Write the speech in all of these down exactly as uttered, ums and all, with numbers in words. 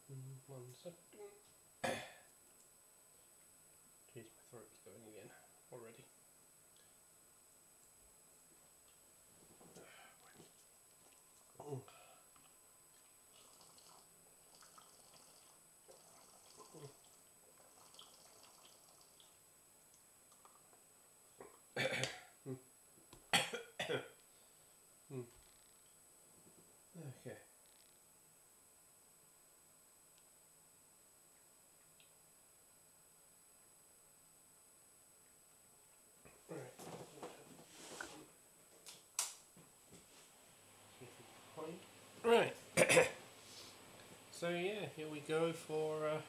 One second. Jeez, my throat's going again already. Oh. hmm. Okay. Right. Right. So yeah, here we go for uh,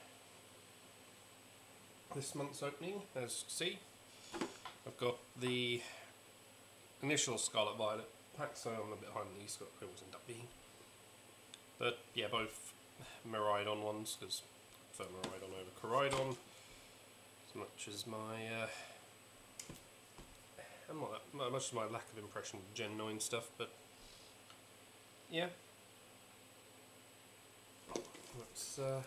this month's opening. As you see, I've got the initial Scarlet Violet pack, so I'm a bit behind these, but I always end up being. But yeah, both Miraidon ones, because I prefer Miraidon over Coridon, as much as my, uh, and not much as my lack of impression with Gen nine stuff, but yeah. Let's, uh,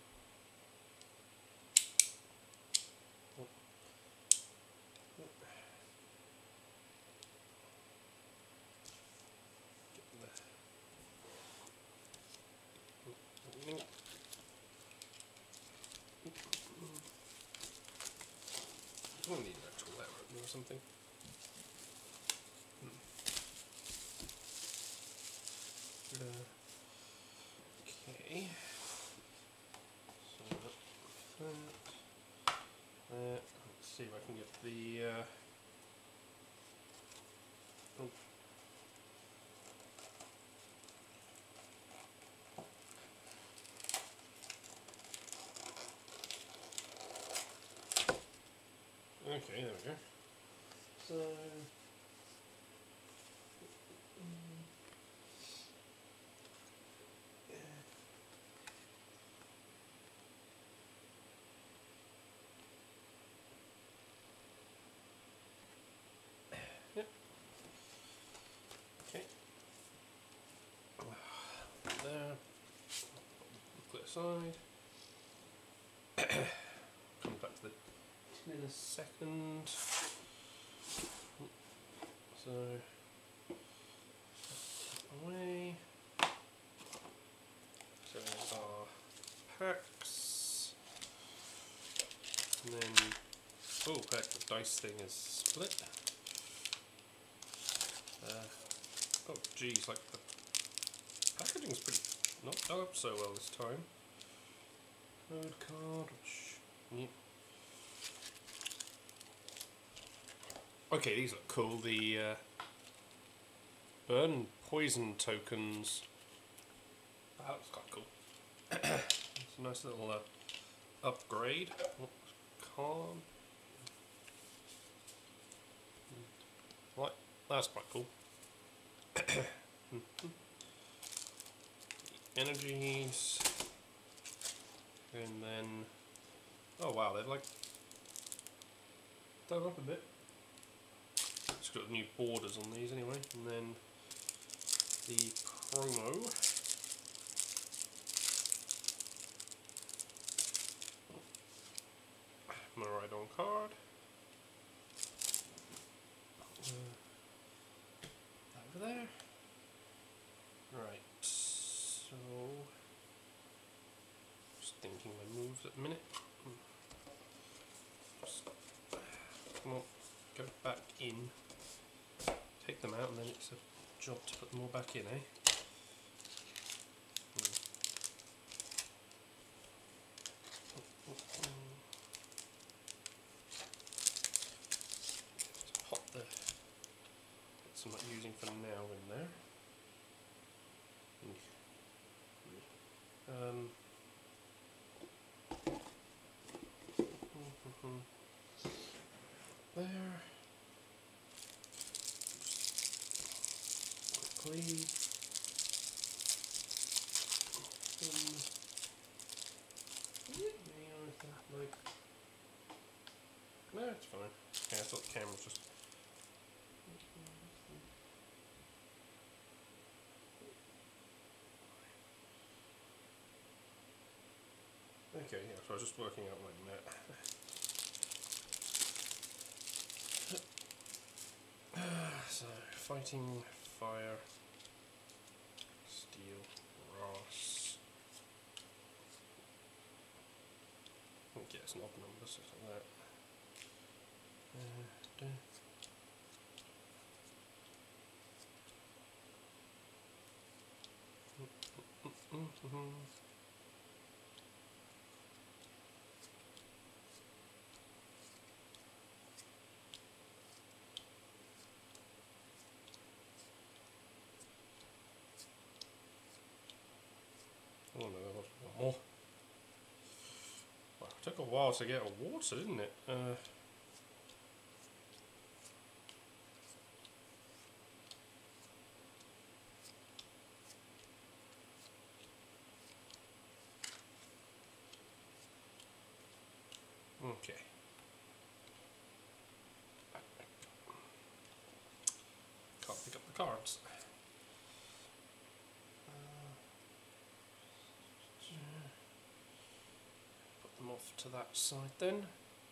I need an actual letter opener or something. Hmm. Uh, okay. So that, uh, let's see if I can get the. Uh, oh. Okay, there we go. So. Yep. Okay. There. Put it aside. Come back to the tin in a second. So away. So our packs. And then oh heck, the dice thing is split. Uh, oh geez, like the packaging's pretty not done up so well this time. Code card, which yep. Okay, these look cool. The uh, burn poison tokens. Wow, that's quite cool. It's a nice little uh, upgrade. Oh, card. Right, that's quite cool. Energies, and then oh wow, they've like done up a bit. It's got new borders on these anyway, and then the promo. Miraidon card. Uh, over there. Right. So, just thinking my moves at the minute. Just come on, go back in. Take them out, and then it's a job to put them all back in, eh? Pop the bits I'm not using for now in there. Um, there. Quickly. Um, like, no, it's fine. Yeah, I thought the camera was just. So I was just working out my net. So, fighting, fire, steel, brass. I think yeah, it's an odd number, so like that. Uh, duh. Mm-hmm. Oh no, there was one more. Well, it took a while to get a water, didn't it? Uh, okay. Can't pick up the cards. Put them off to that side then.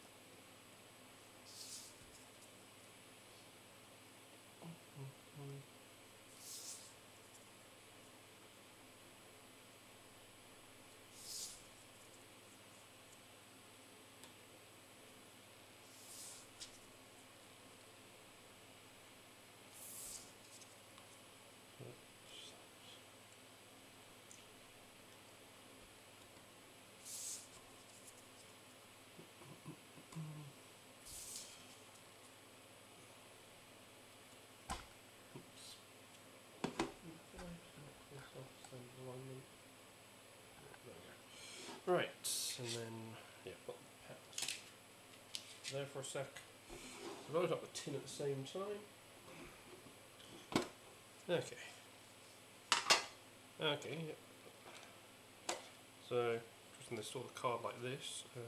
Right, and then, yeah, put the packs there for a sec. Load up the tin at the same time. Okay. Okay, yep. So, just going to store the card like this. Uh,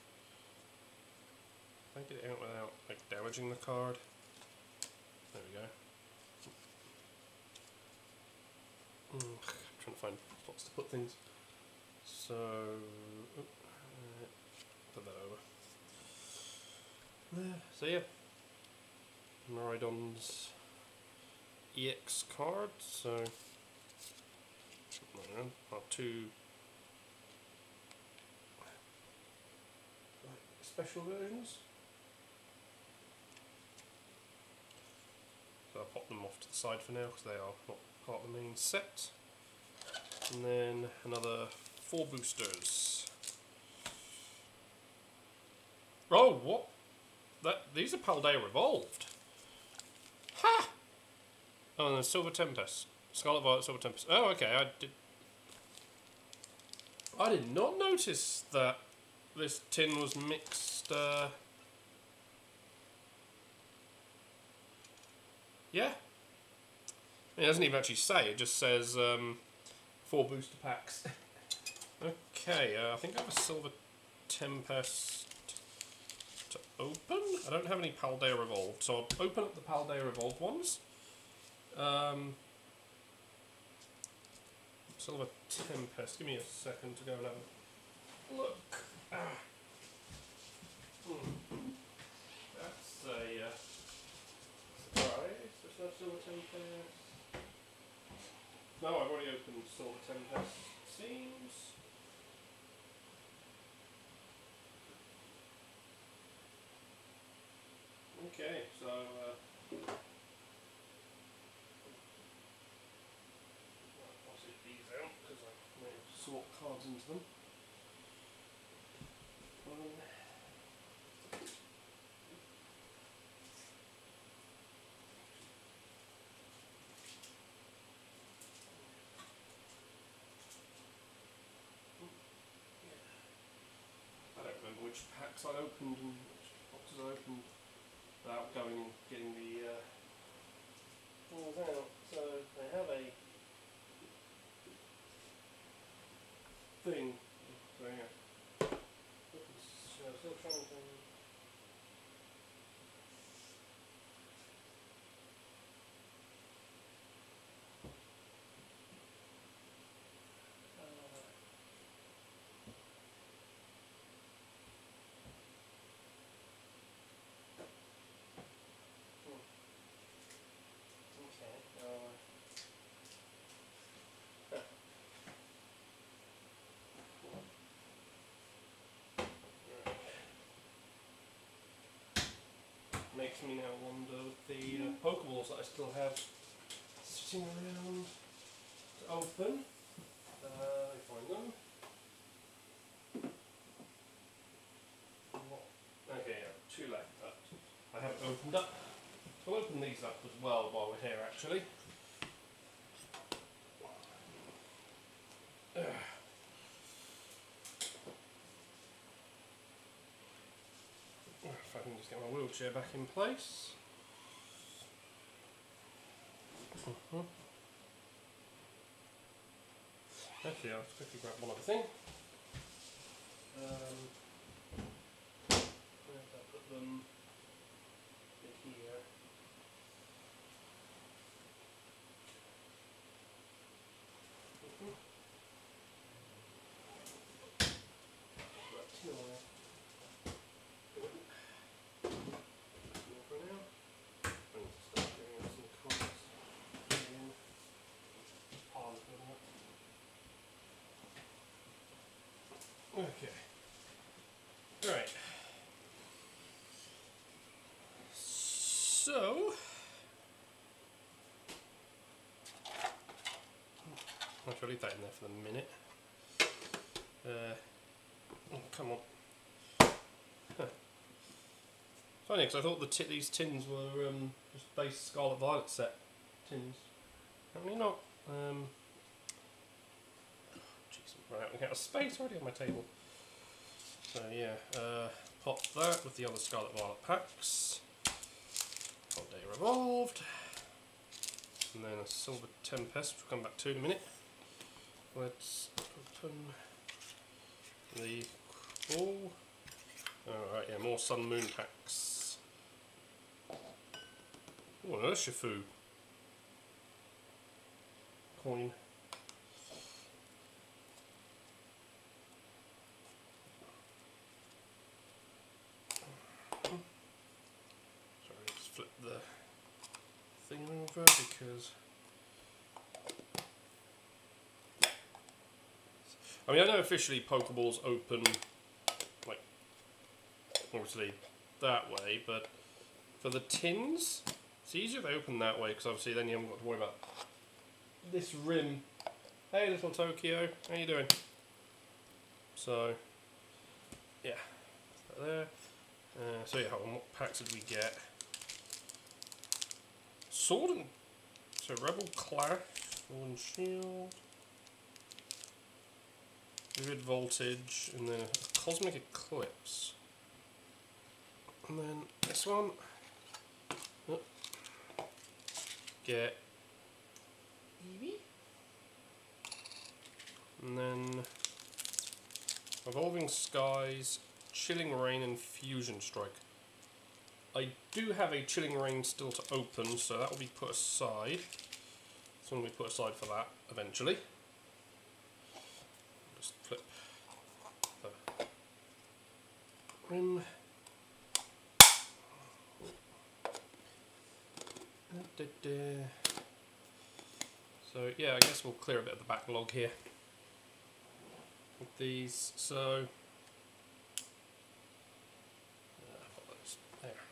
if I get it out without like damaging the card. There we go. Mm, trying to find spots to put things. So, oh, uh, put that over. There. So yeah, Maridon's E X card. So, our two special versions. So I'll pop them off to the side for now because they are not part of the main set. And then another four boosters. Oh, what? That these are Paldea Revolved. Ha! Oh, and then Silver Tempest, Scarlet Violet, Silver Tempest. Oh, okay. I did. I did not notice that this tin was mixed. Uh, yeah. It doesn't even actually say. It just says um, four booster packs. Okay, uh, I think I have a Silver Tempest to open. I don't have any Paldea Revolved, so I'll open up the Paldea Revolved ones. Um, Silver Tempest. Give me a second to go and have a look. Ah. Hmm. That's a uh, surprise. There's no Silver Tempest. No, I've already opened Silver Tempest. Seems. Okay, so uh, I'll take these out because I may have to swap cards into them. Um, I don't remember which packs I opened and which boxes I opened without going and getting the uh, things out. So they have a thing. So yeah. Still trying to. makes me now wonder with the uh, Pokeballs that I still have sitting around to open. Uh, let me find them. Okay, yeah, two left that I haven't opened up. I'll open these up as well while we're here actually. Uh. If I can just get my wheelchair back in place. Uh-huh. Actually, I'll quickly grab one other thing. Um, where did I put them? In here. Uh-huh. That tin away. For now. I need to start getting out some cards. Again. Pile of them up. Okay. Right. So I'll try to leave that in there for the minute. Uh, oh, come on. Huh. Funny, because I thought the t these tins were um, just base Scarlet Violet set tins. Apparently not. Um, Jeez, I'm running out of space already on my table. So yeah, uh, pop that with the other Scarlet Violet packs. Hot Day Revolved. And then a Silver Tempest, which we'll come back to in a minute. Let's open the cool. Alright, yeah, more Sun Moon packs. Oh, an Urshifu coin. Sorry, let's flip the thing over because I mean, I know officially Pokeballs open like obviously that way, but for the tins it's easier if they open that way because obviously then you haven't got to worry about this rim. Hey little Tokyo, how you doing? So yeah, there. Uh, so yeah, hold on, what packs did we get? Sword and so Rebel Clash, Sword and Shield, Vivid Voltage, and then a Cosmic Eclipse. And then this one, oh, get Eevee, and then Evolving Skies, Chilling Rain, and Fusion Strike. I do have a Chilling Rain still to open, so that will be put aside. This one will be put aside for that eventually. Just flip the rim. So yeah, I guess we'll clear a bit of the backlog here with these. So there.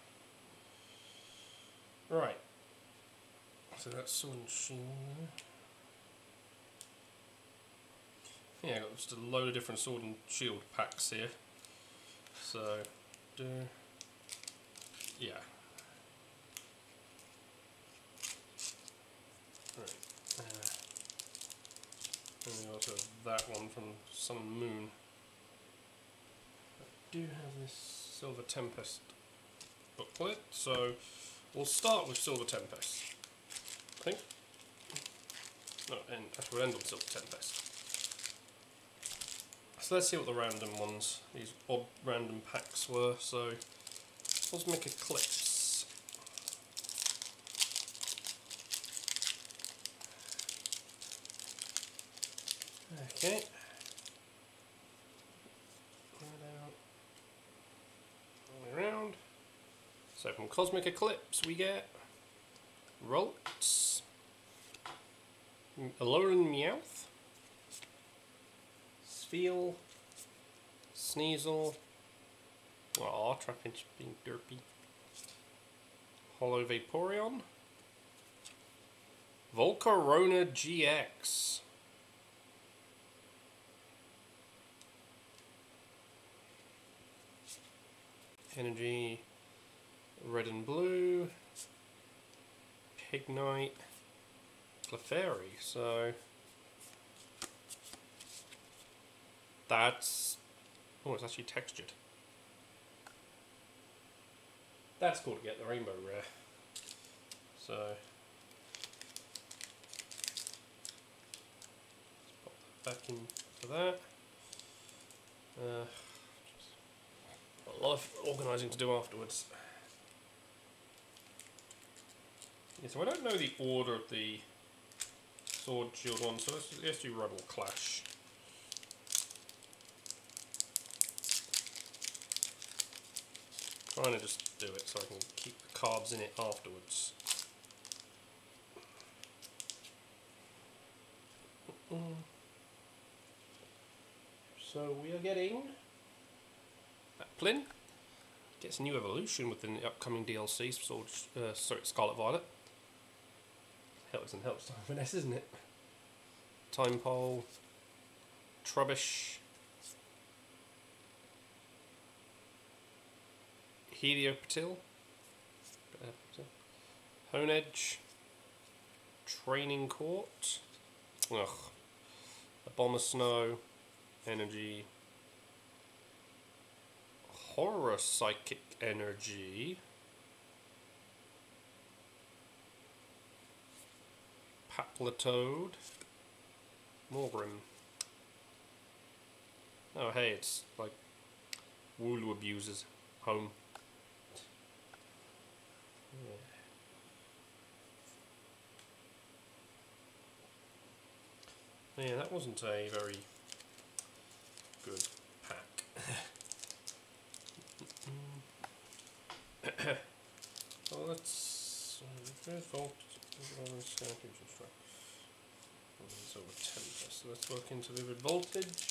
Right. So that's Sword and Shield. Yeah, I've got just a load of different Sword and Shield packs here. So, uh, yeah. Right. Uh, and we also have that one from Sun and Moon. I do have this Silver Tempest booklet, so we'll start with Silver Tempest, I think. No, and actually we'll end on Silver Tempest. So let's see what the random ones, these odd random packs were. So, Cosmic Eclipse. Okay. All the way around. So from Cosmic Eclipse we get Rolts, Alolan Meowth, Spheal, Sneasel, aw, Trapinch being derpy, Holo Vaporeon. Volcarona G X. Energy red and blue. Pignite. Clefairy. So that's, oh, it's actually textured. That's cool to get the rainbow rare. So let's pop that back in for that. Uh, got a lot of organising to do afterwards. Yeah, so I don't know the order of the Sword Shield one, so let's, let's do Rebel Clash. Trying to just do it so I can keep the cards in it afterwards. So we are getting Plin. Gets a new evolution within the upcoming D L C. Sword, uh, sorry, Scarlet Violet. Helps and helps time finesse, isn't it? Time Pole, Trubbish, Heliopatil, Honedge, Training Court, ugh, Abomasnow, Energy, Horror Psychic Energy, Paplatoad, Morgrim. Oh hey, it's like Wooloo Abusers home. Yeah. Yeah, that wasn't a very good pack. Well, let's default. So over Tempest. So let's look into Vivid Voltage.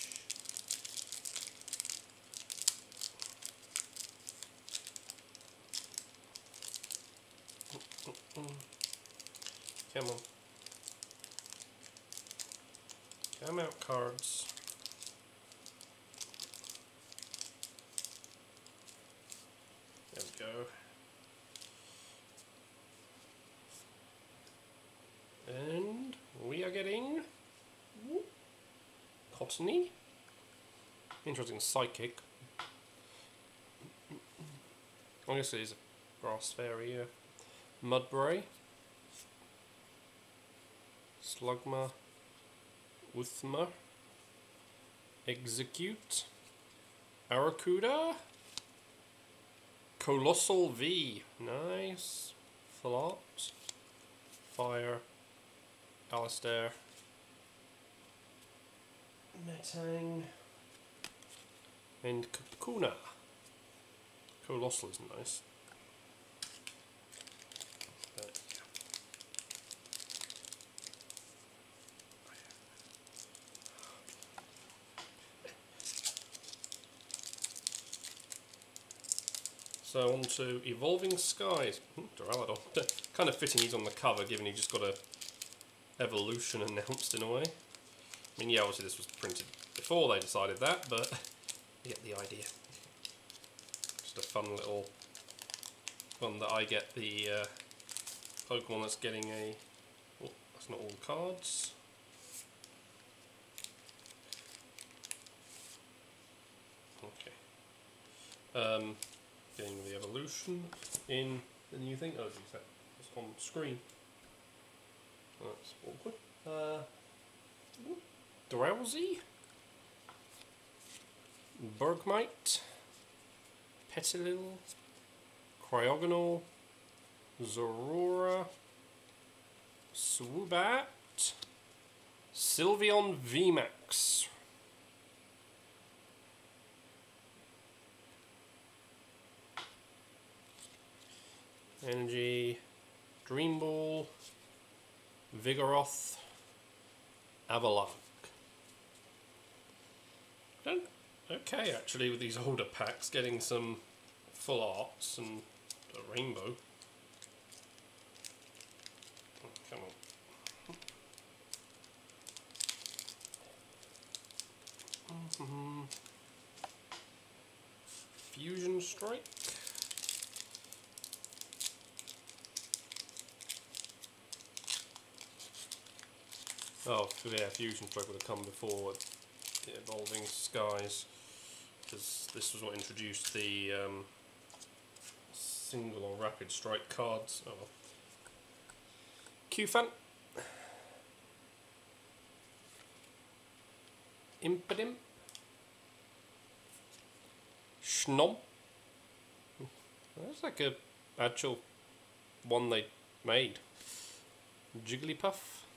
Come on. Come out, cards. There we go. And we are getting Cottony. Interesting Psychic. I guess it is a grass fairy, yeah. Mudbray. Slugma. Uthma. Execute. Aracuda. Colossal V. Nice. Flot. Fire. Alistair. Metang. And Kakuna. Colossal is nice. But, yeah. So on to Evolving Skies. Duraludon. Kind of fitting he's on the cover, given he just got a evolution announced in a way. I mean, yeah, obviously this was printed before they decided that, but you get the idea. Just a fun little one that I get the uh, Pokemon that's getting a... Oh, that's not all the cards. Okay. Um, getting the evolution in the new thing. Oh, geez, that's on screen. That's awkward. Uh, Drowsy, Bergmite, Petilil, Cryogonal, Zorora, Swoobat, Sylveon V MAX. Energy, Dream Ball, Vigoroth, Avalanche. Done okay actually with these older packs, getting some full arts and a rainbow. Mm-hmm. Fusion Strike. Oh, yeah, Fusion Strike would have come before the Evolving Skies, because this was what introduced the um, single or rapid strike cards. Oh. Q-Fan. Impidimp. Schnob. That's like a actual one they made. Jigglypuff.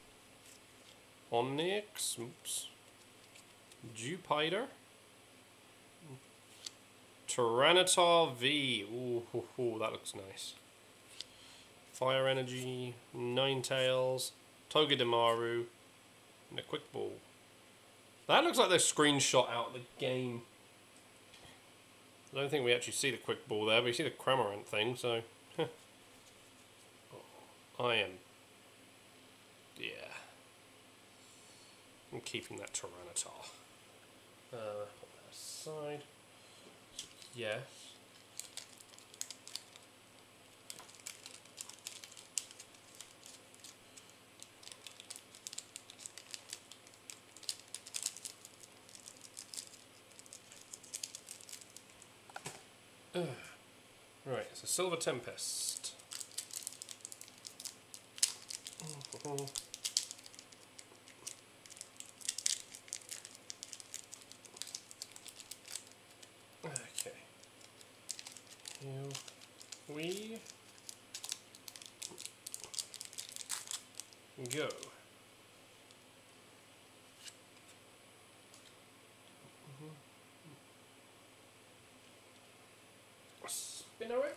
Onyx. Oops. Jupiter. Tyranitar V. Ooh, hoo, hoo, that looks nice. Fire Energy. Ninetales. Togedemaru. And a Quick Ball. That looks like they're screenshot out of the game. I don't think we actually see the Quick Ball there, but you see the Cramorant thing, so... I am... Yeah. I'm keeping that Tyranitar. Uh, put that aside. Yes. Uh, right, it's a Silver Tempest. Okay. Here we go. Spinarak,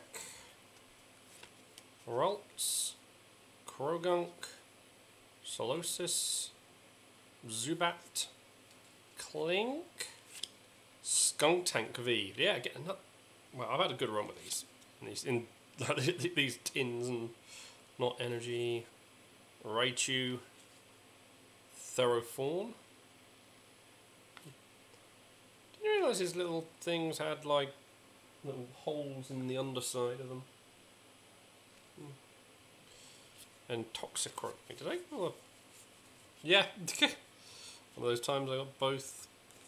Ralts, Krogunk, Solosis, Zubat, Clink, Skuntank V. Yeah, get another. Well, I've had a good run with these. And these in these tins and not energy. Raichu, Theroform. Did you realise his little things had like little holes in the underside of them? And Toxicroak. Did I? Oh, yeah. One of those times I got both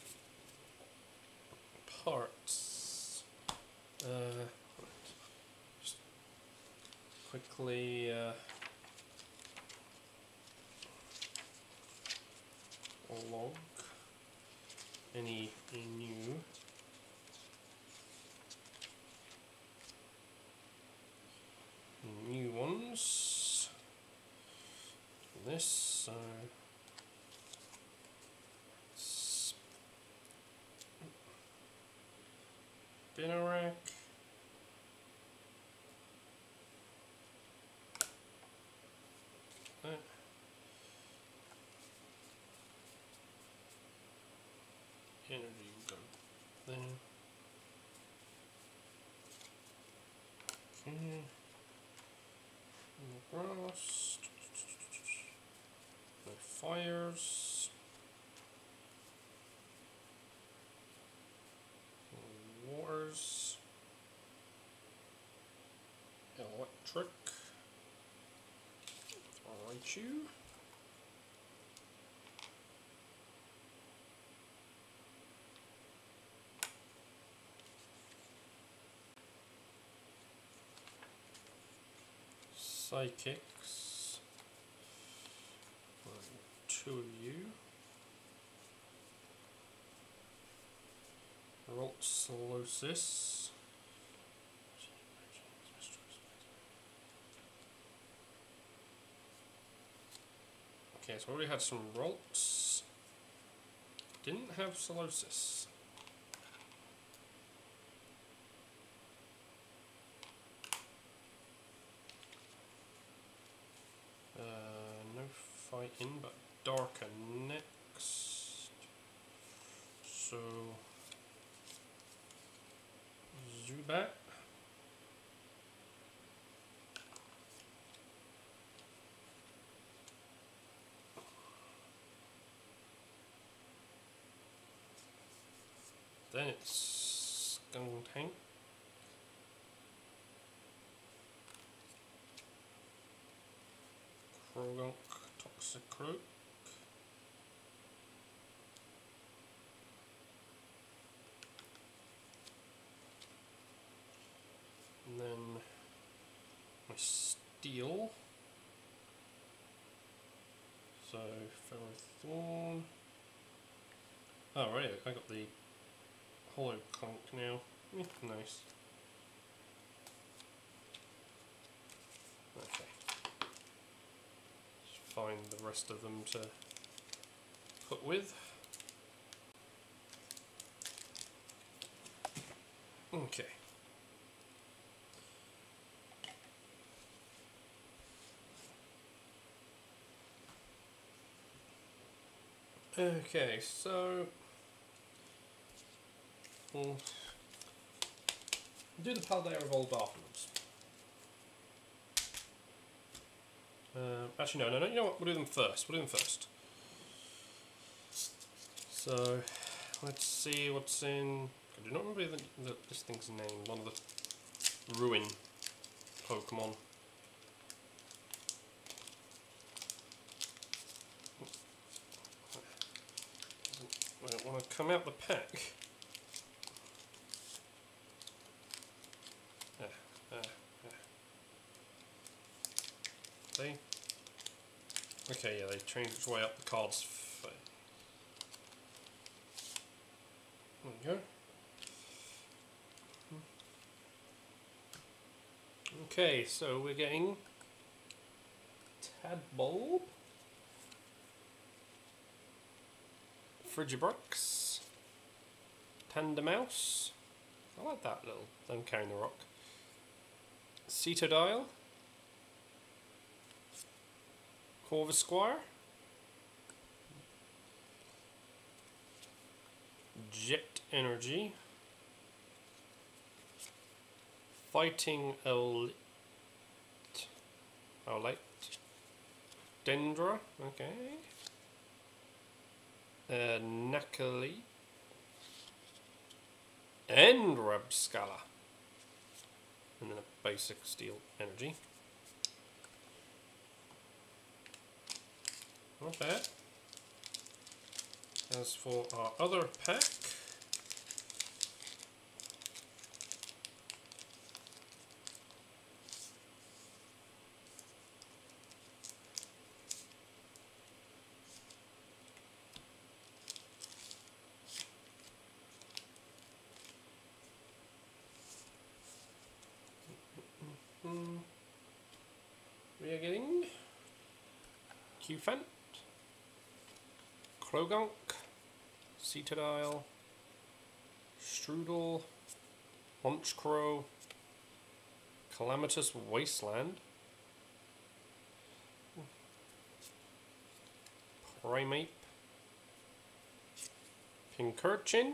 parts. Uh, just quickly uh, log any new new ones. This so Spinarak. That. Energy will go there. Okay. No grass. No fires. No waters. Electric. Raichu. Psychics. Two of you. Raltsolosis. Okay, so we already had some Ralts. Didn't have Solosis. Uh, no fighting, but Darker next. So Zubat. then it's Gung Tank. Krogunk, Toxic Croak. And then my Steel. So, Ferrothorn. Oh, right, I got the Hollow Clunk now. Yeah, nice. Okay. Just find the rest of them to put with. Okay. Okay, so we'll do the Paldea Evolved afterwards. Uh, actually, no, no, no. You know what? We'll do them first. We'll do them first. So let's see what's in. I do not remember the, the, this thing's name. One of the Ruin Pokemon. I don't want to come out the pack. Ah, ah, ah. See? Okay, yeah, they changed its way up the cards. There we go. Okay, so we're getting Tadbulb, Frigibrux, Tandemouse. I like that little them carrying the rock. Cetodile, Corvisquire, Jet Energy, Fighting Owlite, Owlite, Dendra, okay, uh, Nakali, and Rabscala, and then a basic Steel Energy. Not bad. As for our other pack, we are getting Qfant, Krogunk, Cetodile, Strudel, Honchkrow, Calamitous Wasteland, Primeape, Pincurchin,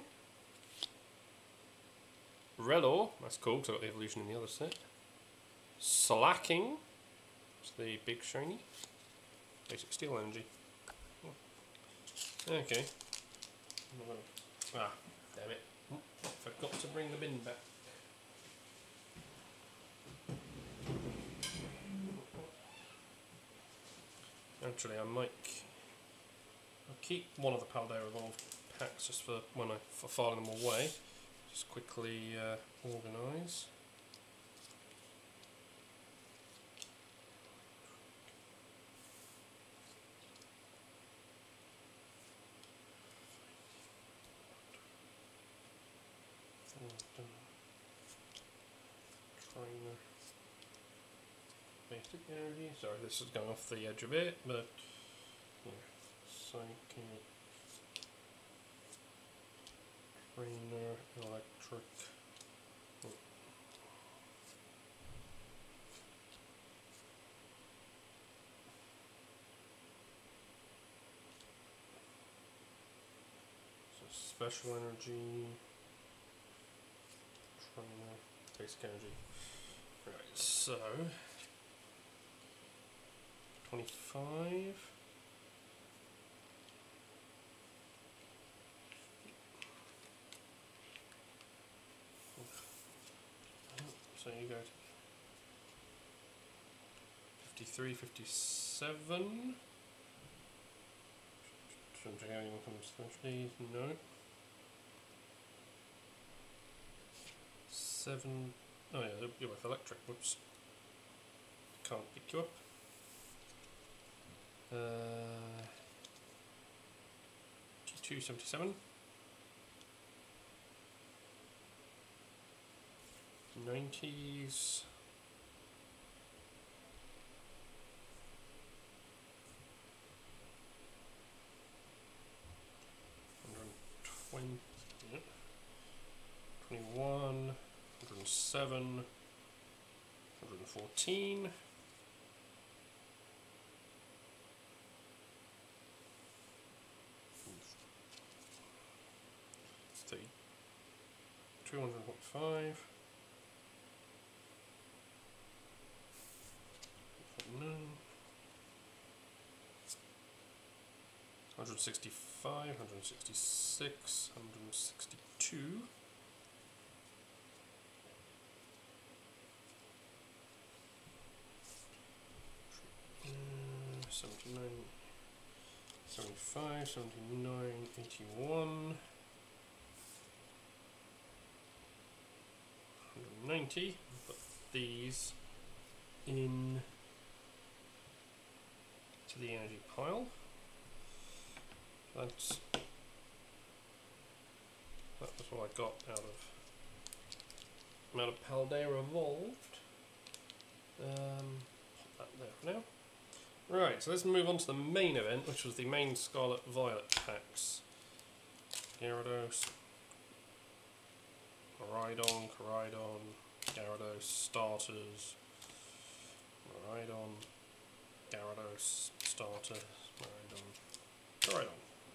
Relo, that's cool because I got the evolution in the other set, Slacking, it's the big shiny, basic Steel Energy. Okay. Ah, damn it. Forgot to bring the bin back. Actually, I might. I'll keep one of the Paldea Evolved packs just for when I for filing them away. Just quickly uh, organise. Trainer. Basic Energy. Sorry, this is going off the edge a bit, but yeah. Psychic. Trainer. Electric. Oh. So Special Energy. Trainer. Basic Energy. Right, so twenty-five. So you go to fifty-three, fifty-seven. Shouldn't check anyone comes these. No. Seven. Oh yeah, you're with electric. Whoops. Can't pick you up. Uh, G two seventy-seven. nineties. one twenty. Yeah. twenty-one. one oh seven. one fourteen. two hundred five. one sixty-five, one sixty-six, one sixty-two. Uh, seventy-nine, seventy-five, seventy-nine, eighty-one. one ninety. Put these in to the energy pile. That's that was what I got out of out of Paldea Evolved. Um, put that there for now. Right, so let's move on to the main event, which was the main Scarlet Violet packs. Gyarados, Koraidon, Koraidon, Gyarados, starters, Koraidon, Gyarados, starters, Koraidon, Koraidon.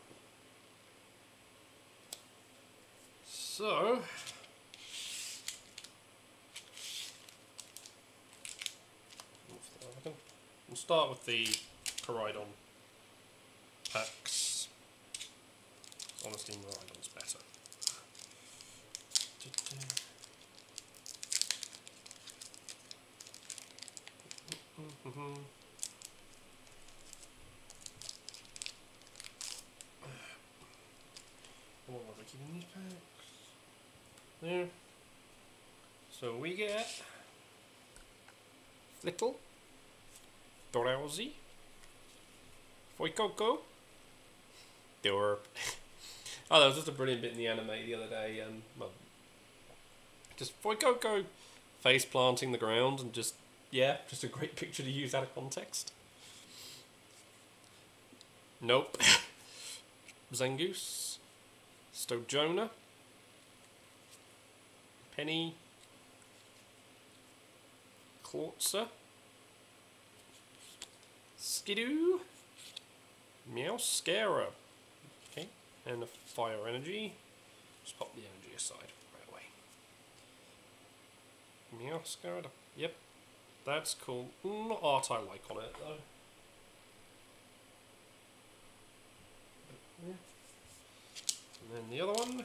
So, we'll start with the Koraidon packs. Honestly, Koraidon's better. Mm-hmm. What was I keeping these packs? There. So we get Flittle, Drowsy, Fuecoco, Dorp. Oh, that was just a brilliant bit in the anime the other day. Um, well, just Fuecoco face planting the ground and just, yeah, just a great picture to use out of context. Nope. Zangoose, Stojona, Penny, Clawtzer, Skidoo, Meowscara, okay, and a Fire Energy. Just pop the energy aside right away. Meowscara, yep, that's cool. Not art I like on it though. Yeah. And then the other one.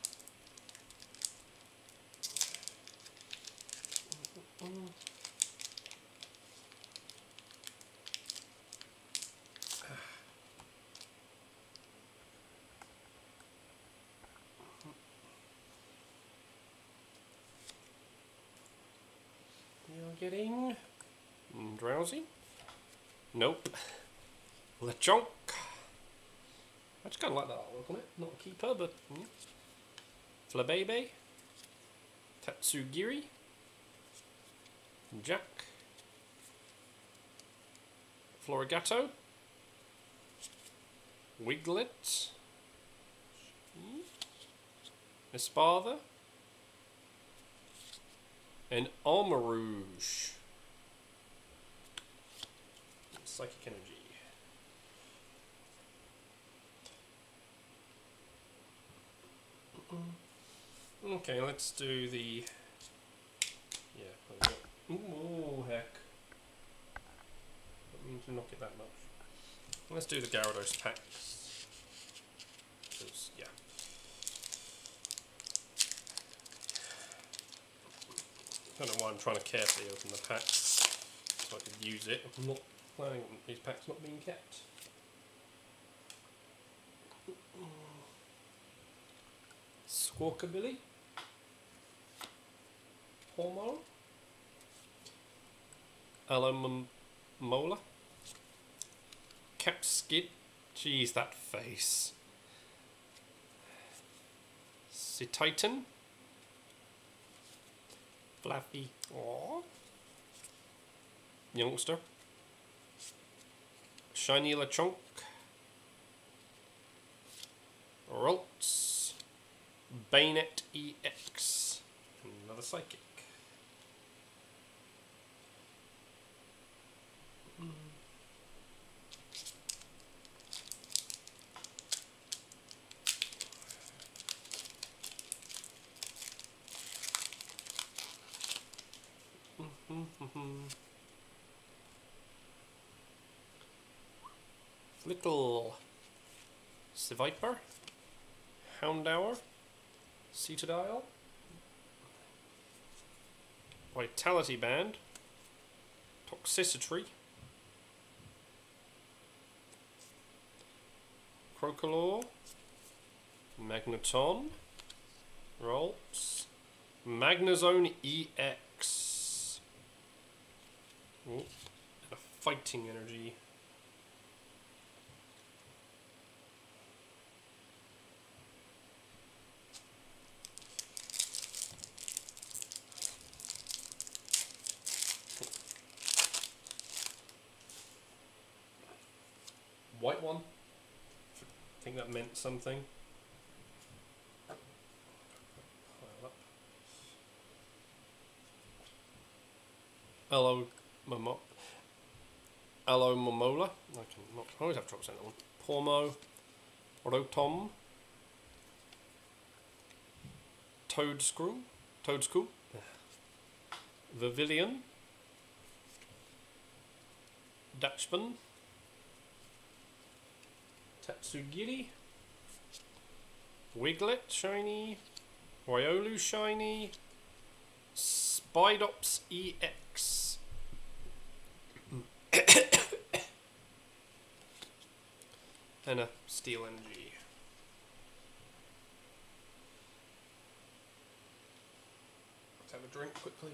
You're getting Drowsy? Nope. Lechonk. I just kind of like that artwork on it. Not a keeper, but mm. Flabebe, Tatsugiri, Jack, Florigato, Wiglet, Esparva, and Armarouge. Psychic Energy. Okay, let's do the. Yeah. Ooh, heck. Don't mean to knock it that much. Let's do the Gyarados packs. Because, yeah. don't know why I'm trying to carefully open the packs so I could use it. I'm not planning on these packs not being kept. Squawkabilly. Hormone. Alamola. Capskid. Jeez, that face. Cetitan. Flappy. Aww. Youngster. Shiny Lechonk. Rolts. Bayonet E X. Another psychic. Mm. Little Seviper, Houndour, Cetadile, Vitality Band, Toxicity, Crocolaw, Magneton, Rolts, Magnezone E X, ooh, and a Fighting Energy. White one. I think that meant something. Pile up. Hello, Momo. Hello, Momola. I can not. I always have trouble saying that one. Pormo. Rotom. Toadscrew. Toadscrew. Vivillon. Dachsman. Tatsugiri, Wiglet shiny, Riolu shiny, Spidops E X, and a Steel Energy. Let's have a drink quickly.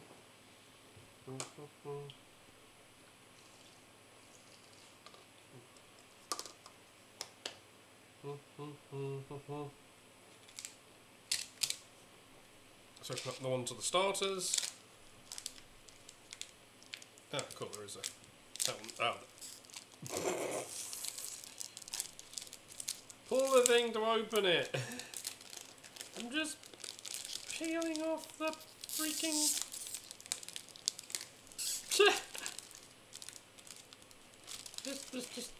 So open up the ones of the starters. Ah, cool, there is a that one. Oh. Pull the thing to open it. I'm just peeling off the freaking just just just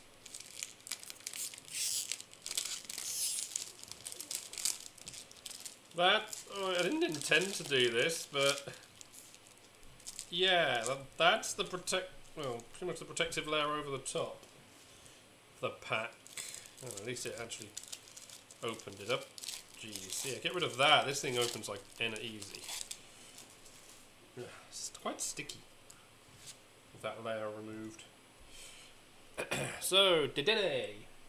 That, oh, I didn't intend to do this, but yeah, that, that's the protect, well, pretty much the protective layer over the top of the pack. Oh, at least it actually opened it up. Jeez, yeah, get rid of that. This thing opens like N easy. It's quite sticky with that layer removed. So, Dedenne.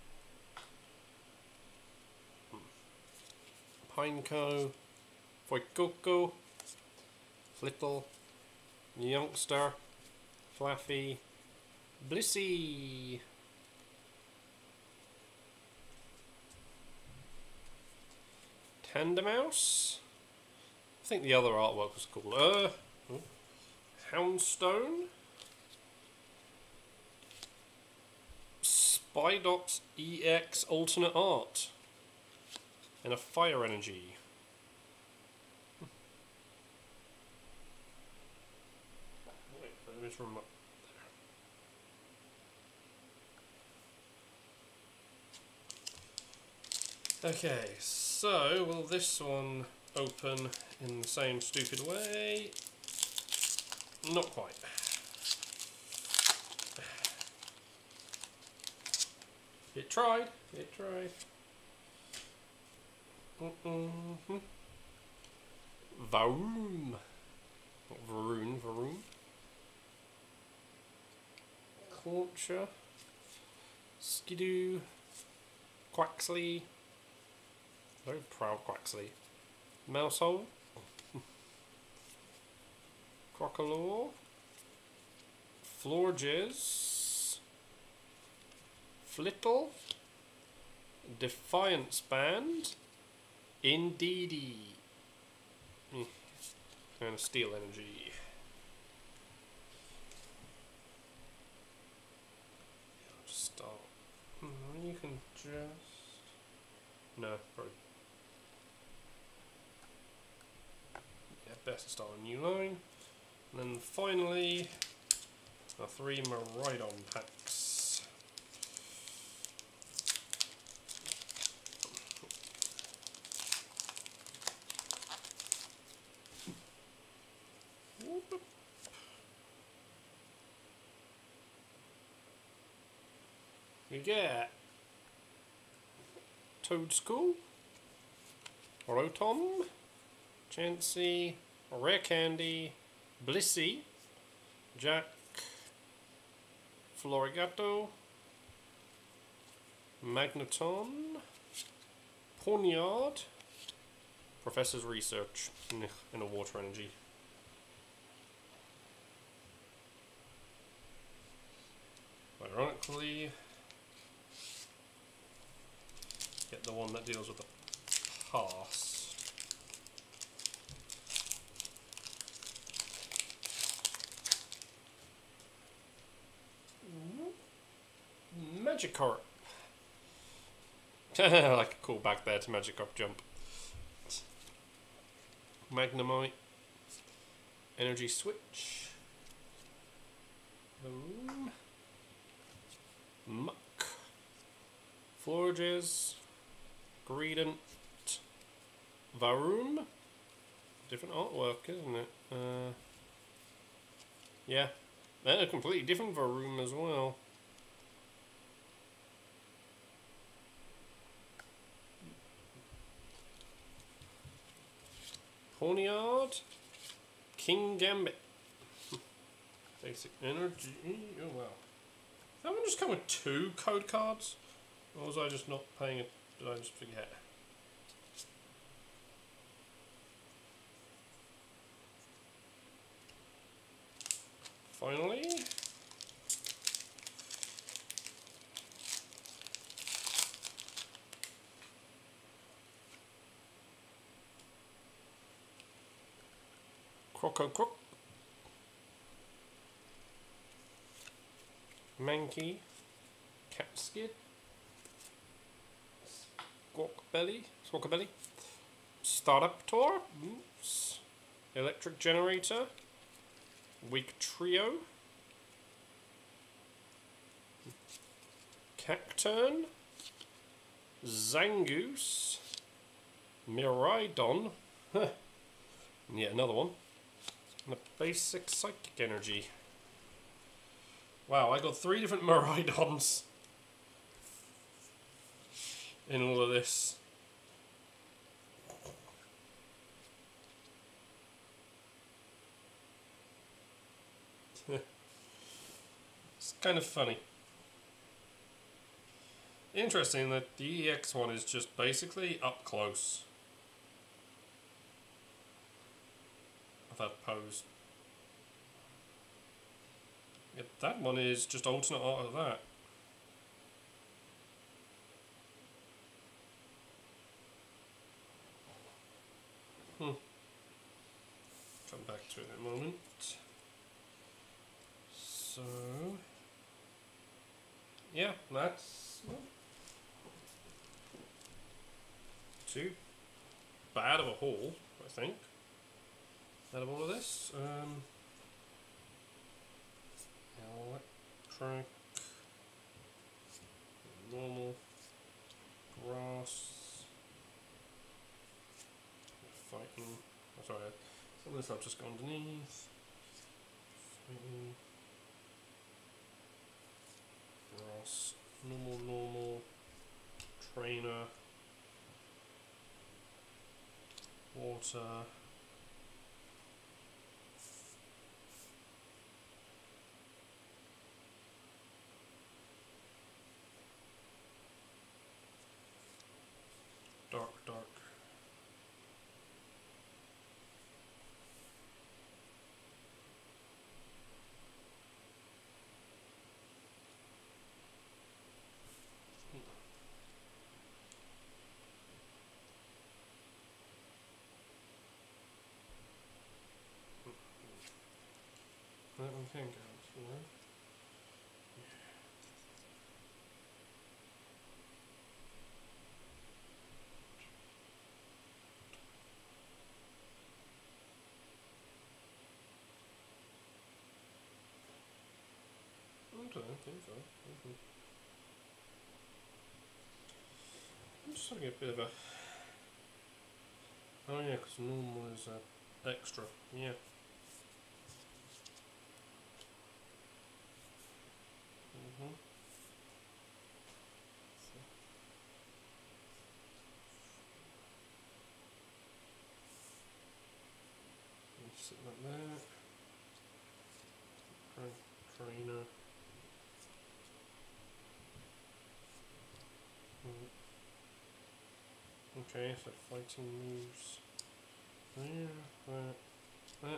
Pineco, Fuecoco, Little, Youngster, Flaffy, Blissey, Tandemouse. I think the other artwork was called uh, oh, Houndstone, Spidops E X alternate art. And a Fire Energy. Wait, let me from up there. Okay, so will this one open in the same stupid way? Not quite. It tried. It tried. Mm-hmm. Varum. Hauncher, Skidoo, Quaxley, very proud Quaxley, Mousehole, Crocolaw, Florges, Flittle, Defiance Band, Indeedee, mm. and Steel Energy. Just start. Mm, you can just no, probably. Yeah, best to start a new line, and then finally our three Miraidon packs. You get Toadskull, Rotom, Chansey, Rare Candy, Blissey, Jack, Florigato, Magneton, Poniard, Professor's Research, and a Water Energy. Ironically, get the one that deals with the pass. Magikarp. I like a call back there to Magikarp jump. Magnemite. Energy Switch. Boom. Muck. Florges. Greedent. Varoom. Different artwork, isn't it? Uh, yeah. And a completely different Varoom as well. Poniard. King Gambit. Basic Energy. Oh wow. That one just come with two code cards? Or was I just not paying it? Did I just forget? Finally. Croco Croc. Mankey. Catskid. Squawkbelly. Squawkabelly. Staraptor. Oops. Electric Generator. Weak Trio. Cacturn. Zangoose. Miraidon. Huh. And yet another one. And a basic Psychic Energy. Wow, I got three different Miraidons in all of this. It's kind of funny. Interesting that the E X one is just basically up close of that pose. Yet that one is just alternate art of that. Hmm. Come back to it in a moment. So, yeah, that's well, too bad of a haul, I think, out of all of this. Um, electric, normal, grass, fighting, oh, sorry, some of this I've just gone underneath, fighting, grass, normal, normal, trainer, water, hangouts, you know? I don't think so. Mm-hmm. I'm just having a bit of a... Oh yeah, because normal is uh, extra. Yeah. Mm-hmm. Sit like that. Tra trainer. Mm. Okay, so fighting moves. There, that, that.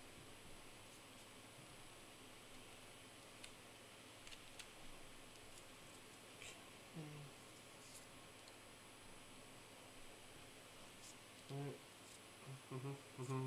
Mm-hmm, mm-hmm.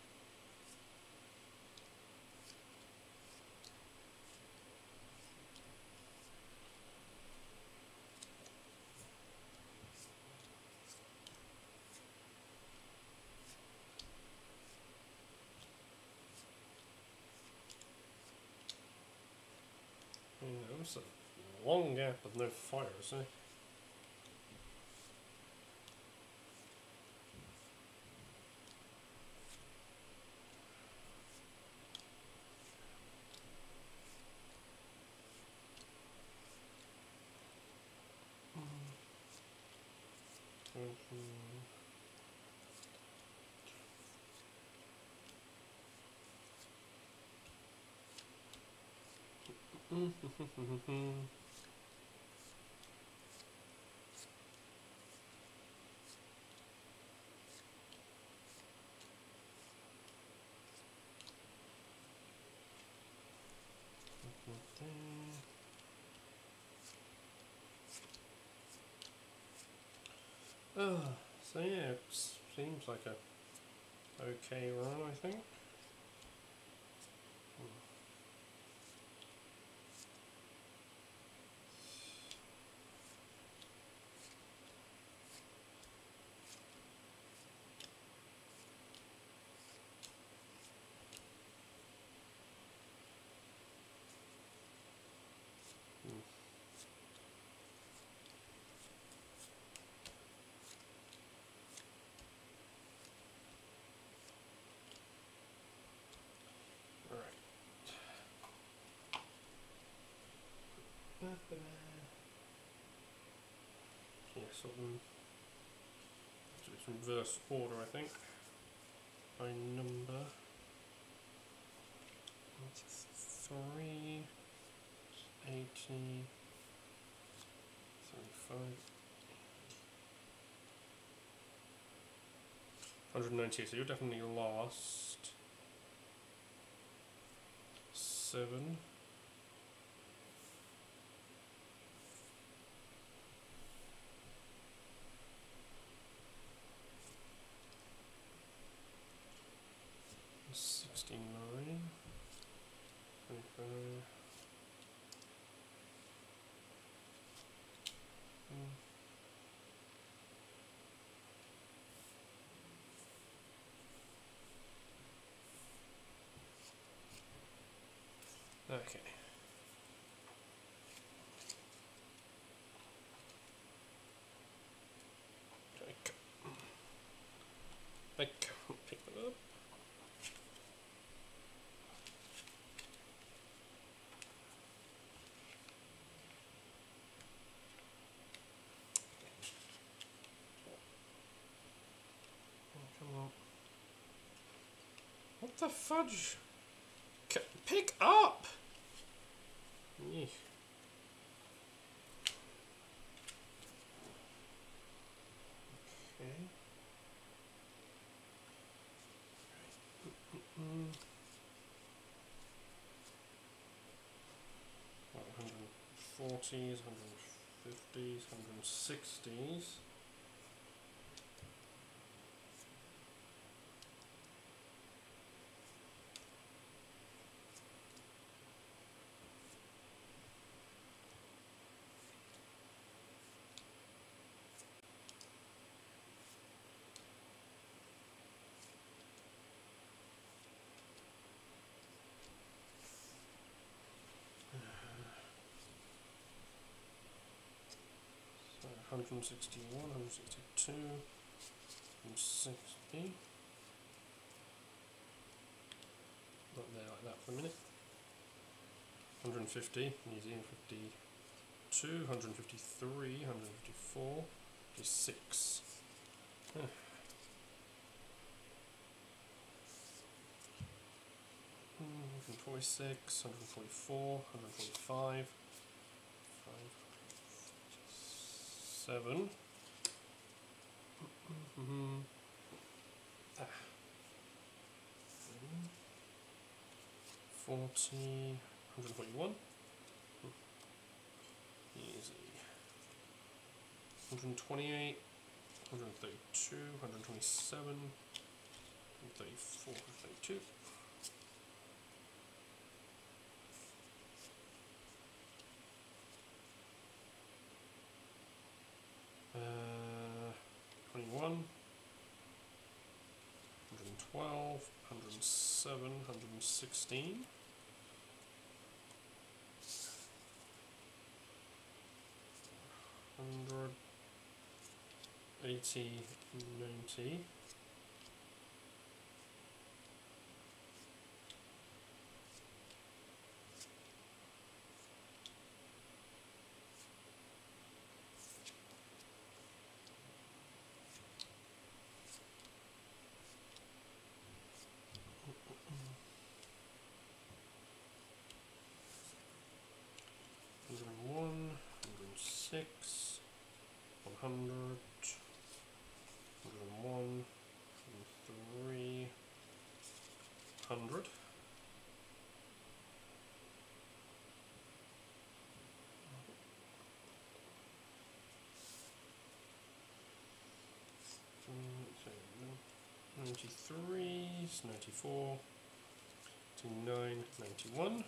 Yeah, that's a long gap of no fires, eh? Mm-hmm. Oh, so yeah, it seems like a okay run, I think. Yeah, so um, it's reverse order, I think, by number. Three, eighty, seventy-five, one hundred ninety. So you're definitely lost seven. Sixty-nine. Twenty-five. Mm. Okay. Take. Pick. Pick that up. Come on. What the fudge? C pick up! Eesh. Okay. Mm. one hundred forties, one hundred fifties, one hundred sixties. one hundred sixty-one, one hundred sixty-two, one hundred sixty. Not there like that for a minute. one hundred fifty, easy, fifty-two, one hundred fifty-three, one hundred fifty-four, fifty-six. Huh. one hundred forty-six, one hundred forty-four, one hundred forty-five, five, seven. Mm-hmm. Ah. forty, one hundred forty-one. Easy. one hundred twenty-eight, one hundred thirty-two, one hundred twenty-seven, one hundred thirty-four, one hundred thirty-two. Uh, twenty-one, one hundred twelve, one hundred seven, one hundred sixteen. one hundred eighty, ninety. one hundred one, one hundred six, one hundred, one hundred one, one hundred three, one hundred. ninety-three, ninety-four, ninety-nine, ninety-one.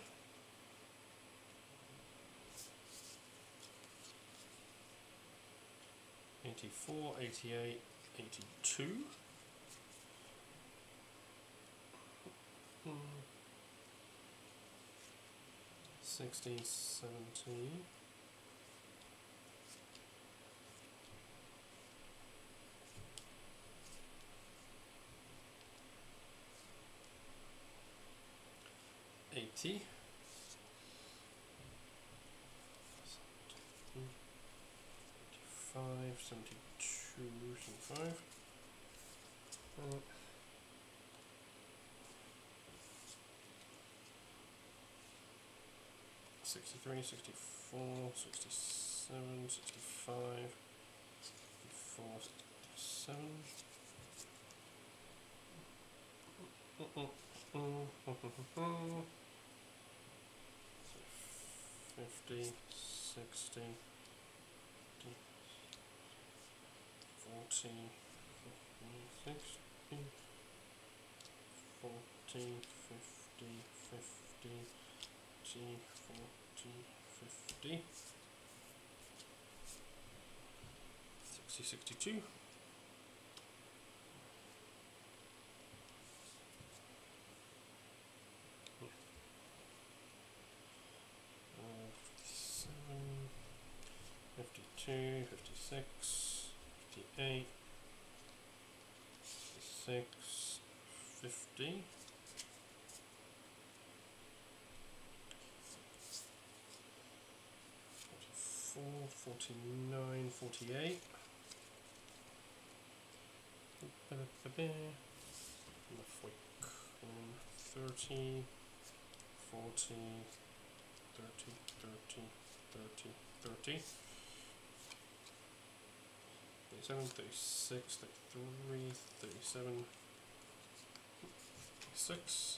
eighty-four, eighty-eight, eighty-two. Hmm. sixteen, seventeen. eighty. eighty-five, seventy-two, seventy-five. Uh, sixty-three, sixty-four, sixty-seven, sixty-five, sixty-four, sixty-seven. fifty, sixty, forty, sixty, forty, fifty, fifty, forty, fifty, sixty, sixty-two. fifty-two, fifty-six, fifty-eight, fifty-six, fifty. forty-four, forty-nine, forty-eight. thirty, forty, thirty, thirty, thirty, thirty. thirty-seven, thirty-six, thirty-three, thirty-seven, thirty-six.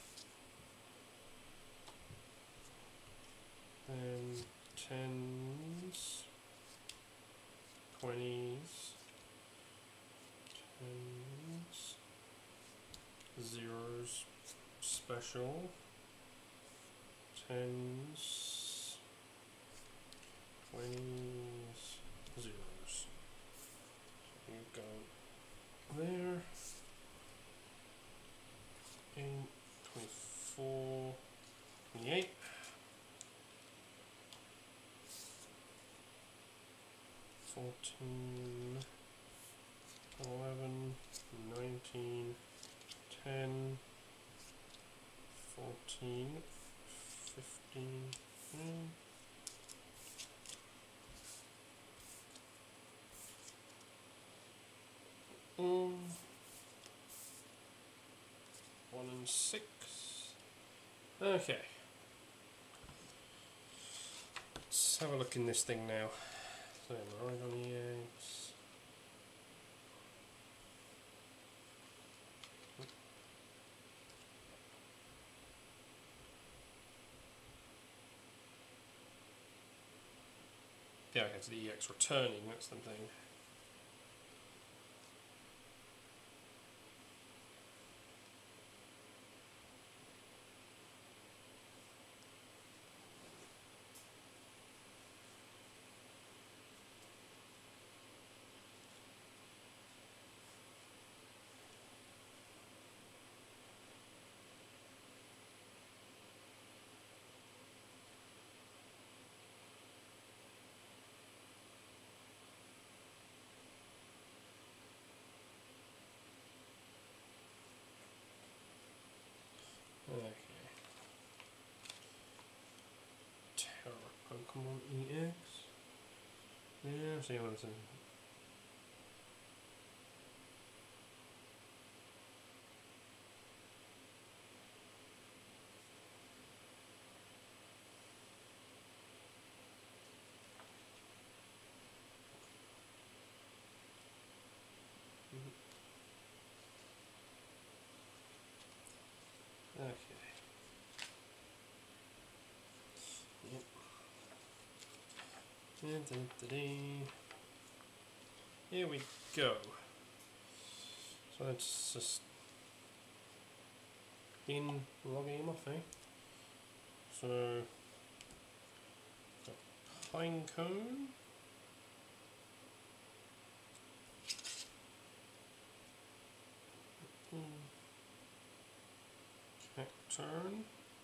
Then tens, twenties, tens, zeros, special, tens, twenties, zeros. So you go there, eight, twenty-four, twenty-eight. fourteen, eleven, nineteen, ten, fourteen, fifteen, mm. Mm. One and six. Okay. Let's have a look in this thing now. So am I right on the eggs? Yeah, okay, it's the E X returning, that's the thing. Okay. Terra Pokemon E X. Yeah, see what I'm saying. Okay. Yep. Da, da, da, da. Here we go. So let's just in logging him off, eh? So pine cone. Cacturn.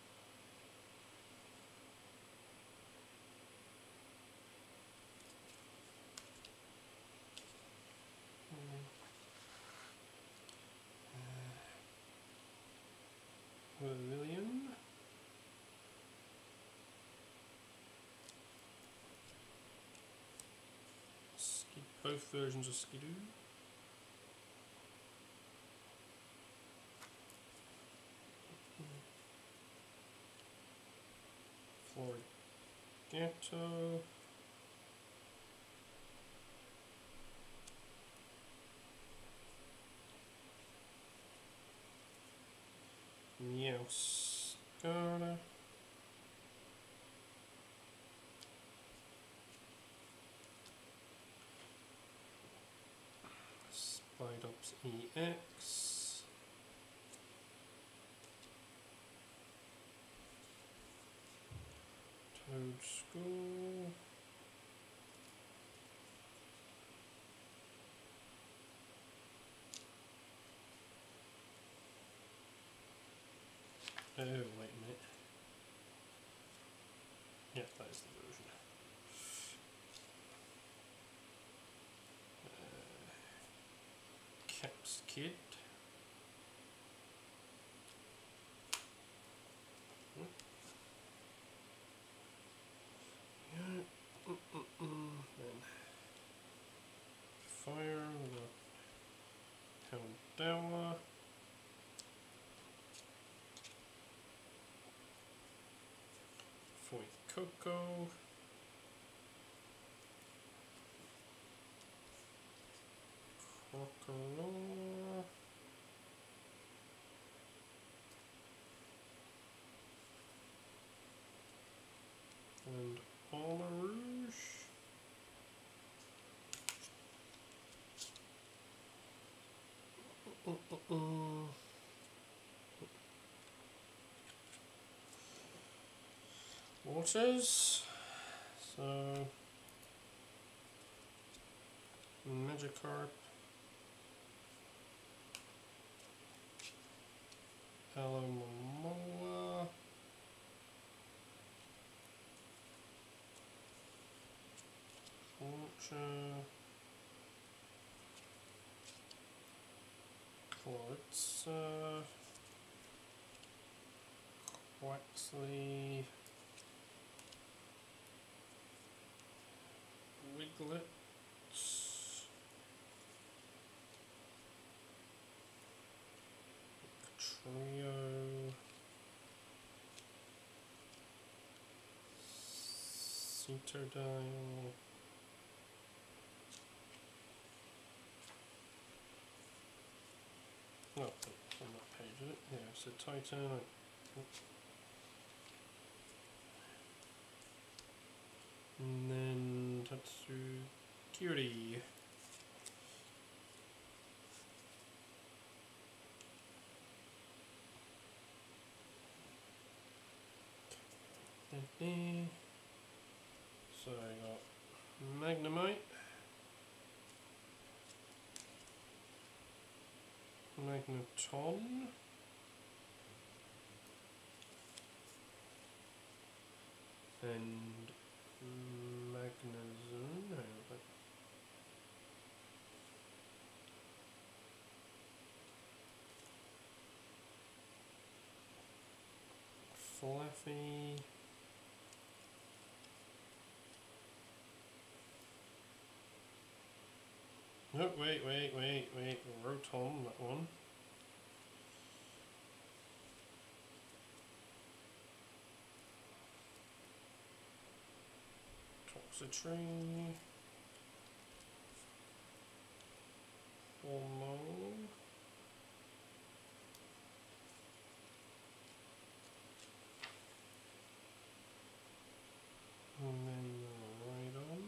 William. Ski both versions of Skidoo. Florigetto. Meowscarada. Spidops E X. Toadstool. Oh, wait a minute. Yeah, that is the version. Uh, Caps Kid. Yeah. Mm -mm -mm. Then fire with a Houndour. Foy Coco. Crocodile. And Olarouge. Uh, uh, uh. Waters. So Magikarp. Alomomola. Fortune. let's uh, Waxley Wiglet. Trio Cetodial no, on that page is it? Yeah, so Titan and then Tatsukiri. So I got Magnemite, Magneton, and Magnezone. No, but Fluffy. No, wait, wait, wait, wait. Rotom, that one. Toxicity. Hormone. And then Rhydon.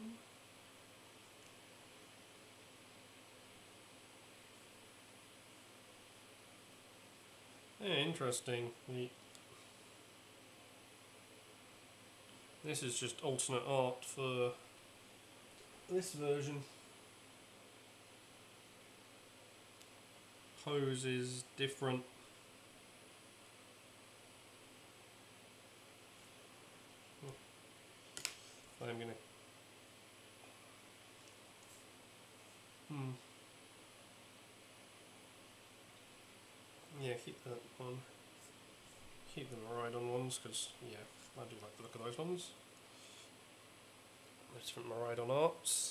Yeah, interesting. The this is just alternate art for this version. Pose is different. I'm gonna. Hmm. Yeah, keep that one. Keep them Miraidon ones because yeah, I do like the look of those ones. Different Miraidon arts.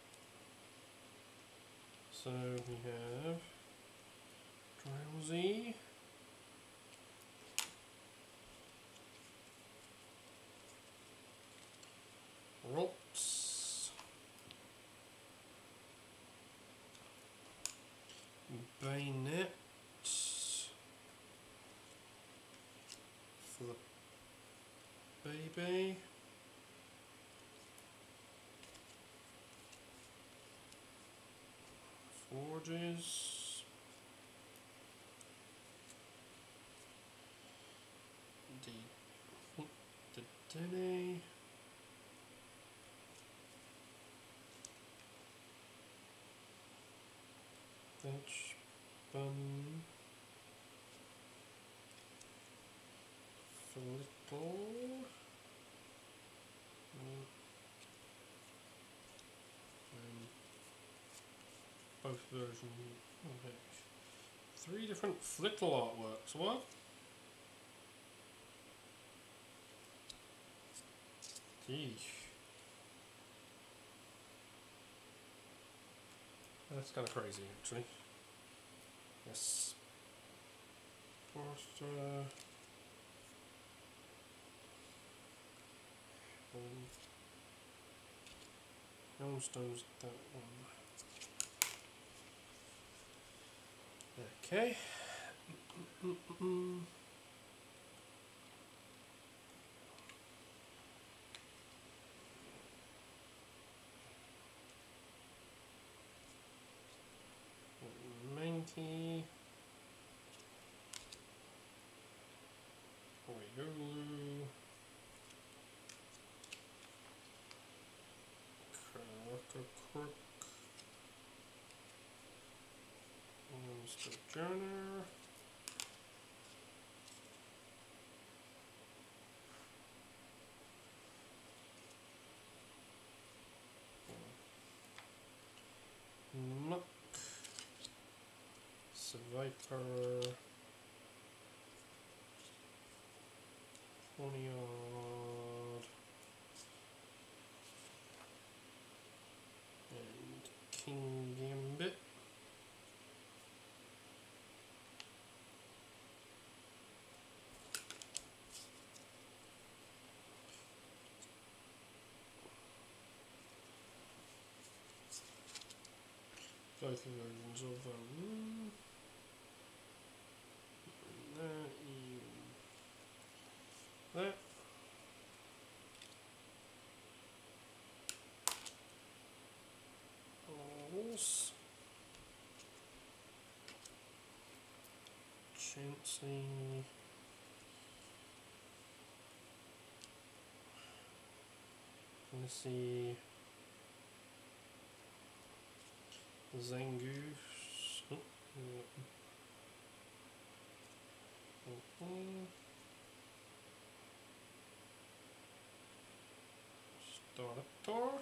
So we have Drowsy. Rocks. Bayonet. For the baby. Forges. The the Denny. Bench bun. Flittle. Mm. Um, both versions. Okay. Three different Flittle artworks. What? Geesh. That's kind of crazy, actually. Yes. First, uh, um, Hellstone's that one. Okay. Mm -mm -mm. Mankey. Oyolu. Crook. Sojourner. Muck. Survivor. Terror. twenty odd. And King Gambit. Both versions of the room. That, that. Horse. Chansey. Let's see. Zangoose. Oh, yeah. Mm-hmm. Staraptor.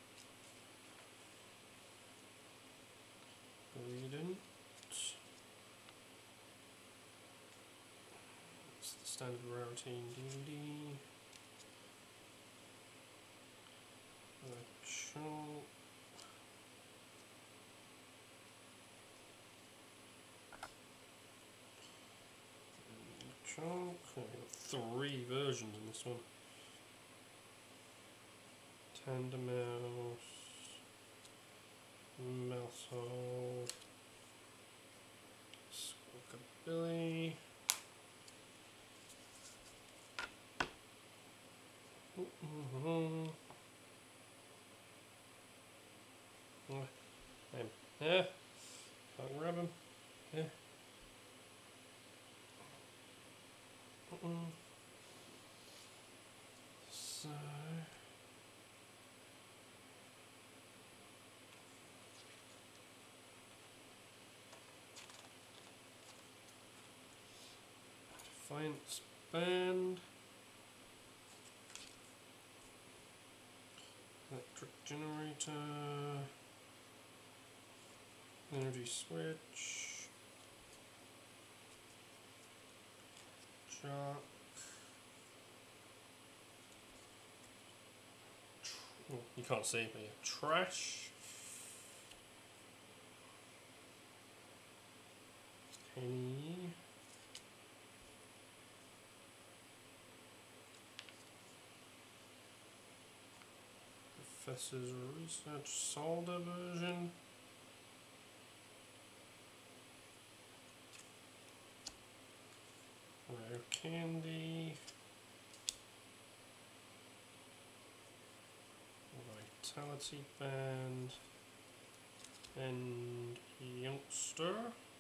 Greedent. It's the standard rarity in D and D. Chunk. Chunk. I've got three versions in this one. Tandemouse, Mousehole, Squawkabilly, mm-hmm. Him. Yeah, can't grab him. Yeah. Mm-mm. So. Defiance Band. Electric Generator. Energy Switch. Jock. Oh, you can't see, but yeah. Trash. Penny. Professor's Research Solder version. Rare Candy. Vitality Band. And Youngster.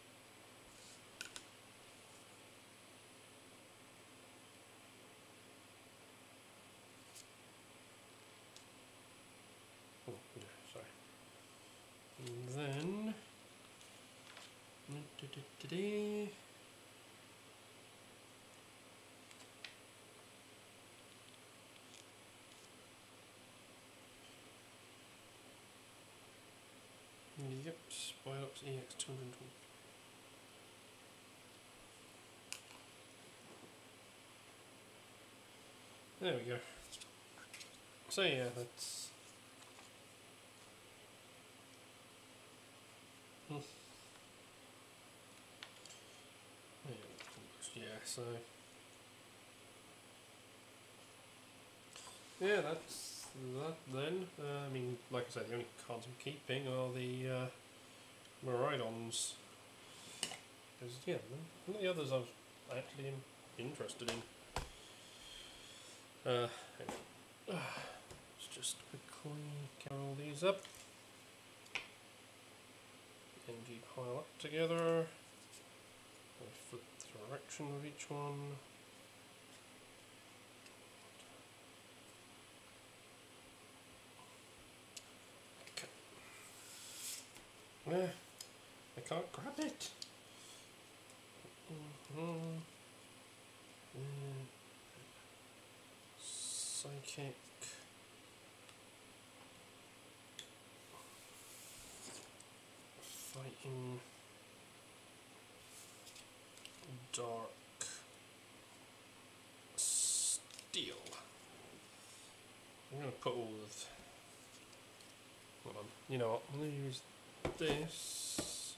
Oh, yeah, sorry. And then. Yep, Spiox E X two hundred twenty. There we go. So yeah, that's. Hmm. Yeah, so. Yeah, that's that then. Uh, I mean, like I said, the only cards I'm keeping are the uh, Miraidons. Because, yeah, none of the others I was actually interested in. Uh, anyway. Let's just quickly get all these up. Energy pile up together. I'll flip the direction of each one. Yeah, I can't grab it. Mm-hmm. Mm. Psychic. Fighting. dark steel. I'm going to put all of... Hold on. You know what? I'm going to use this.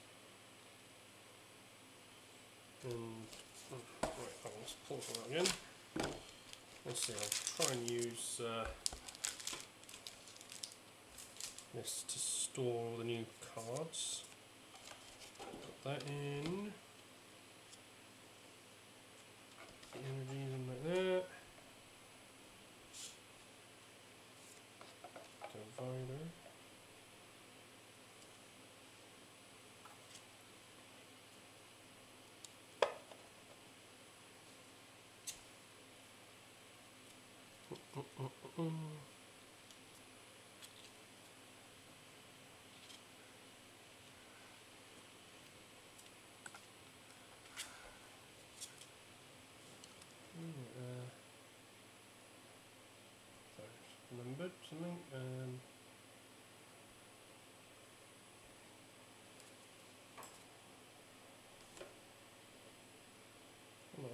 And... Oh, right, hold on, let's pause on that again. Let's see, I'll try and use uh, this to store all the new cards. Put that in. Energies in like that. Divider. Mm -mm -mm -mm. Uh, sorry, remembered something. Um, hello.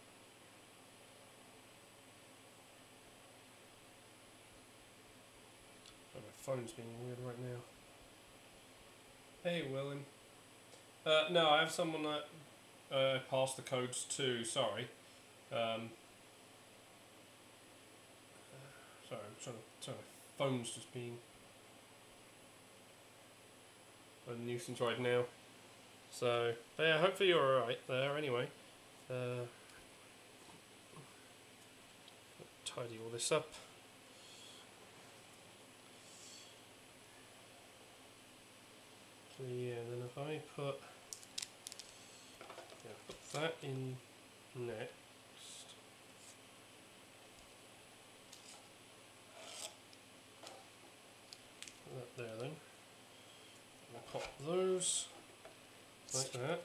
Oh, my phone's being weird right now. Hey, Willem. Uh, no, I have someone that uh, passed the codes to. Sorry. Um, sorry, I'm trying to. Sorry, my phone's just being a nuisance right now. So, but yeah, hopefully you're alright there anyway. Uh, tidy all this up. So yeah, then if I put, yeah, put that in next. Put that there then. I'll pop those like that.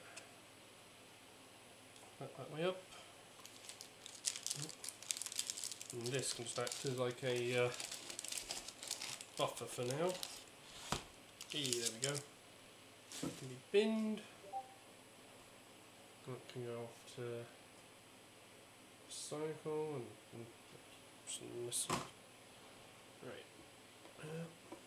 That, that way up. And this can just act as like a uh, buffer for now. E, there we go. That can be binned. That can go off to cycle and, and some missing. Right. Uh,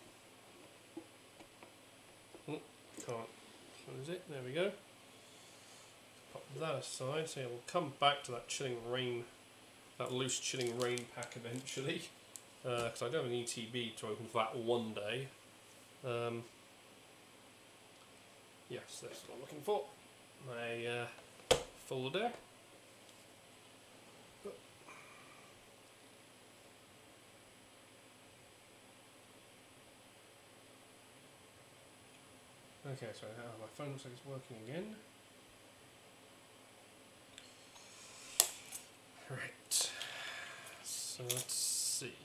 oh, can't. What is it? There we go. Pop that aside. So yeah, we'll come back to that chilling rain, that loose chilling rain pack eventually, because uh, I do have an E T B to open for that one day. Um, Yes, that's what I'm looking for. My uh, folder. Okay, so uh, my phone looks like it's working again. Right. So let's see.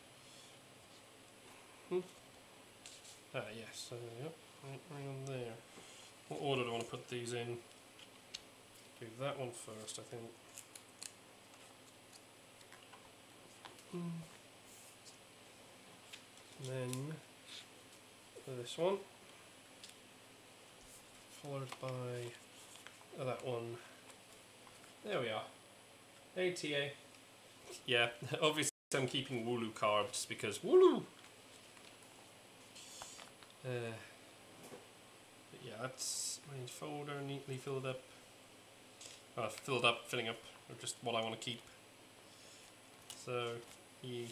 Hmm. Ah, yes. So there we go. Right, right on there. What order do I want to put these in? Do that one first, I think. Mm. Then this one, followed by oh, that one. There we are. A T A. Yeah, obviously I'm keeping Wooloo cards because Wooloo. Uh, Yeah, that's my folder neatly filled up. Uh, filled up, filling up, or just what I want to keep. So, yeah.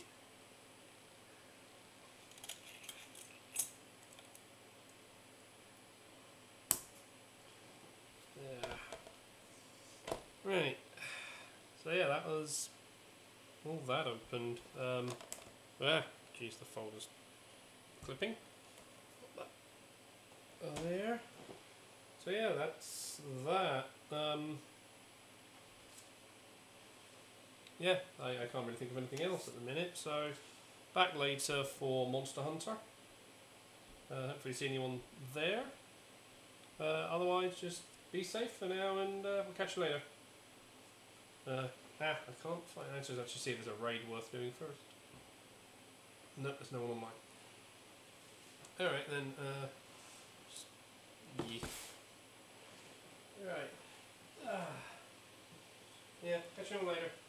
Yeah. Right. So yeah, that was all that opened. Um, ah, geez, the folder's clipping. There. So yeah, that's that. Um, yeah, I, I can't really think of anything else at the minute, so back later for Monster Hunter. Uh, hopefully see anyone there. Uh, otherwise, just be safe for now, and uh, we'll catch you later. Uh, ah, I can't find answers. Actually, see if there's a raid worth doing first. No, there's no one on mine. Alright then, uh, just, yeah. Right. Ah. Catch you all later.